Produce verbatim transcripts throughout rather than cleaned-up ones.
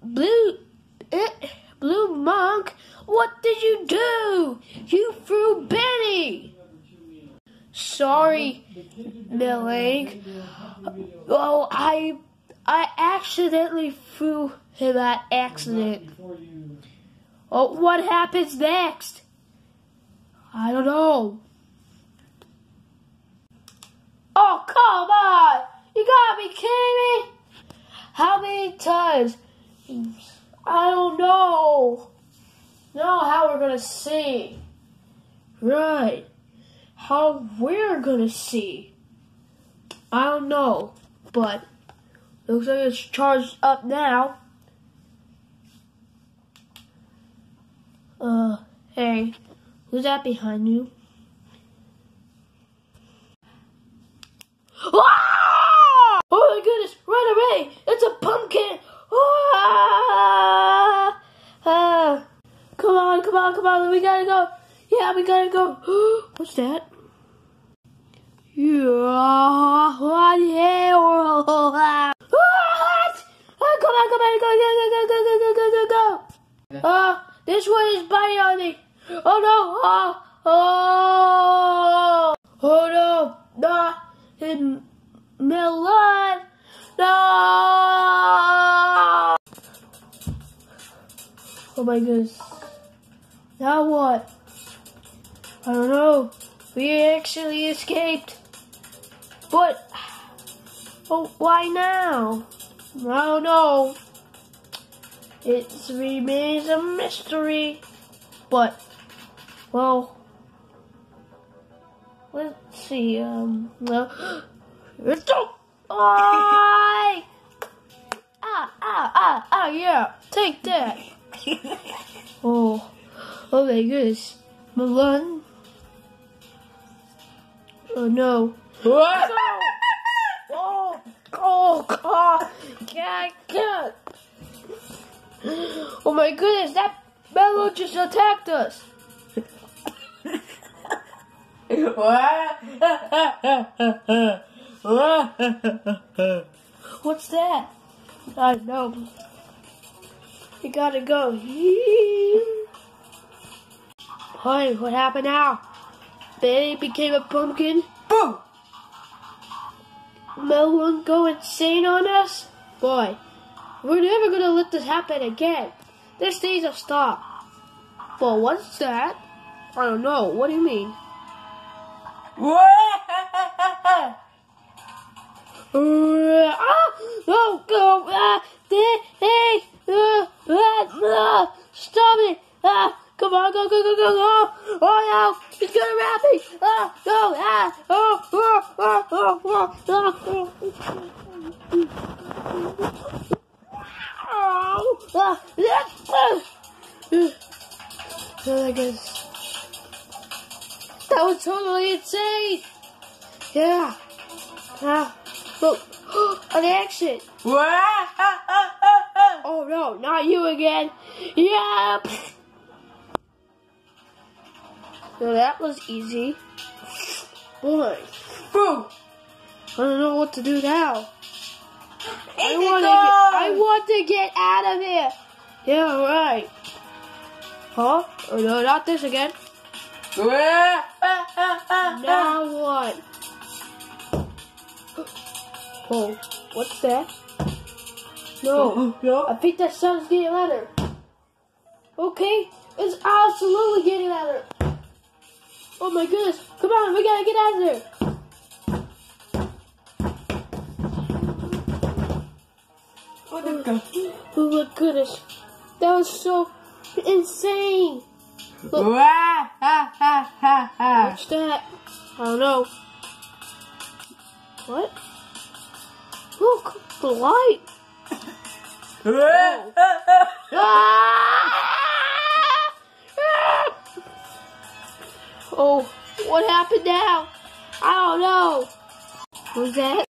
Blue, eh, Blue Monk, what did you do? You threw Benny. Sorry, Milling. Oh, I, I accidentally threw him at accident. Oh, what happens next? I don't know. Oh, come on! You gotta be kidding me! How many times? I don't know. Know how we're gonna see. Right. How we're gonna see. I don't know. But looks like it's charged up now. Uh, hey. Who's that behind you? Ah! Oh my goodness, run away! It's a pumpkin! Ah! Ah! Come on, come on, come on, we gotta go! Yeah, we gotta go! What's that? Yeah, what? Yeah, what? Oh, come on, come on, go, go, go, go, go, go, go, go, go! Uh, this one is biting on me! Oh no! Oh! Oh! Oh no! No! In Milan! No! Oh my goodness. Now what? I don't know. We actually escaped. But, oh, why now? I don't know. It remains a mystery. But, well, let's see, um, well, it's oh, ah, ah, ah, ah, yeah, take that. Oh, oh my goodness, Milan. Oh no. What? Oh, oh, God, God, God. Oh my goodness, that Mellow just attacked us. What's that? I don't know. We gotta go. Hey, what happened now? Benny became a pumpkin? Boom! Melon go insane on us? Boy, we're never gonna let this happen again. This needs to stop. Well, what's that? I don't know. What do you mean? Ah! No! Go! Ah! Hey! Uh, uh, uh, stop it! Ah! Come on! Go! Go! Go! Go! Go! Oh no! He's gonna wrap me! Ah! No! Ah! Oh! Oh! Oh! Oh! Oh! Oh! Ah! Oh my goodness. That was totally insane! Yeah. Ah. Look. An exit. Oh no, not you again. Yeah. So that was easy. Boy. Boom. I don't know what to do now. I want to get, I want to get out of here. Yeah, right. Huh? Oh no, not this again. Now what? Oh, what's that? No, no. I think that sound's getting louder. Okay, it's absolutely getting louder. Oh my goodness! Come on, we gotta get out of there. Oh, oh my goodness, that was so insane. Look. What's that? I don't know. What? Look, the light. Oh. Oh, what happened now? I don't know. What was that?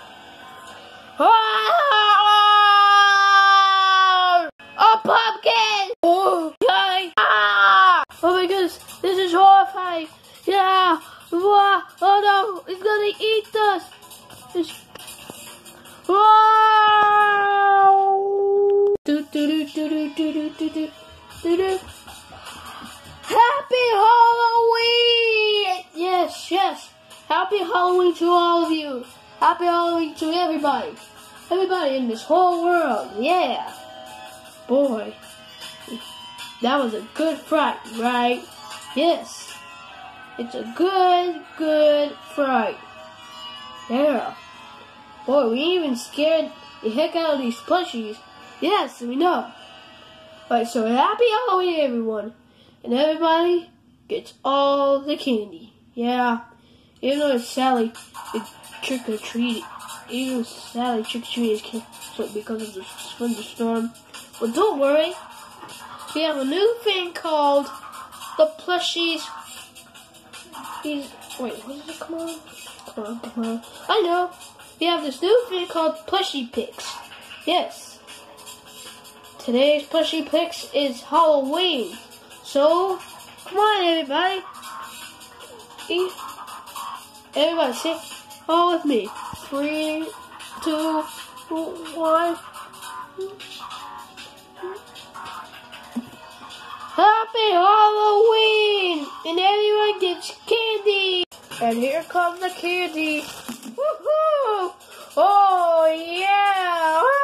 Oh! A pumpkin! Oh, okay. Ah! Oh my goodness, this is horrifying. Yeah. Oh no, it's gonna eat us. It's... Wow! Do, do, do do do do do do. Happy Halloween! Yes, yes. Happy Halloween to all of you. Happy Halloween to everybody. Everybody in this whole world. Yeah. Boy. That was a good fright, right? Yes. It's a good, good fright. Yeah. Boy, we even scared the heck out of these plushies. Yes, we know. Alright, so happy Halloween, everyone. And everybody gets all the candy. Yeah. Even though it's Sally, the trick-or-treat. Even Sally trick-or-treat is canceled because of the thunderstorm. But don't worry. We have a new thing called the plushies. These, wait, what did it come on? Come on, come on. I know. We have this new thing called plushie picks. Yes. Today's plushie picks is Halloween. So, come on, everybody. Everybody, say all with me. Three, two, one. Happy Halloween! And everyone gets candy! And here comes the candy. Woohoo! Oh, yeah!